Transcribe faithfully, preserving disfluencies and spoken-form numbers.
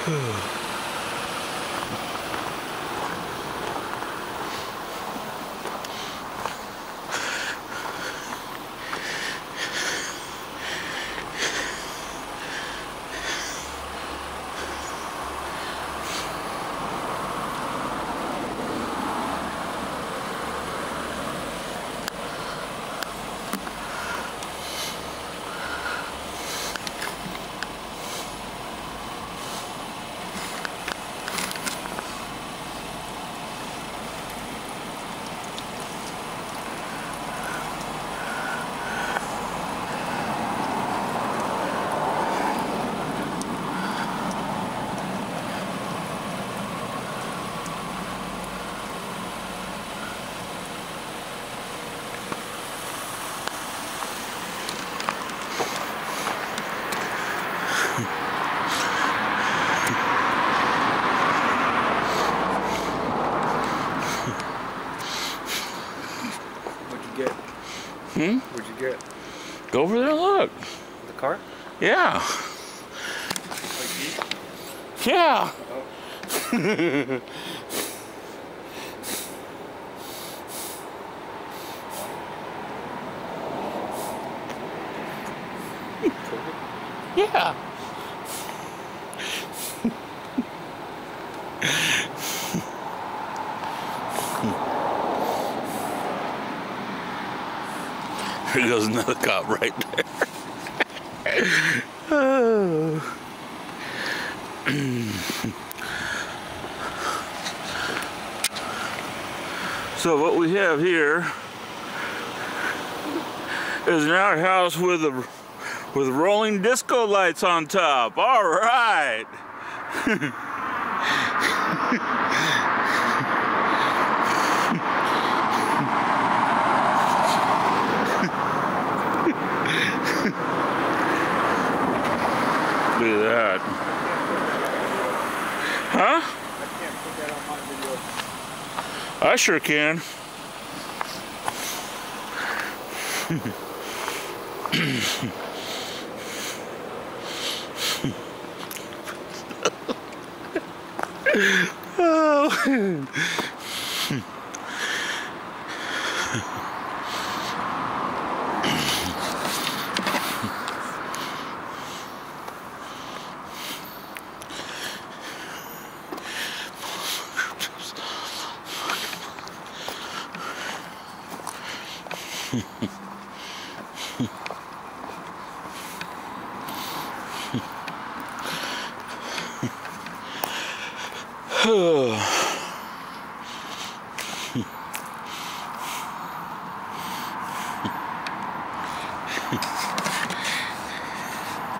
Get? Hmm? What'd you get? Go over there and look. The car? Yeah. Like yeah. oh. yeah. There goes another cop right there. Oh. So what we have here is an outhouse with a with rolling disco lights on top. All right. Look at that. Huh? I can't put that on my video. I sure can. Oh. Oh.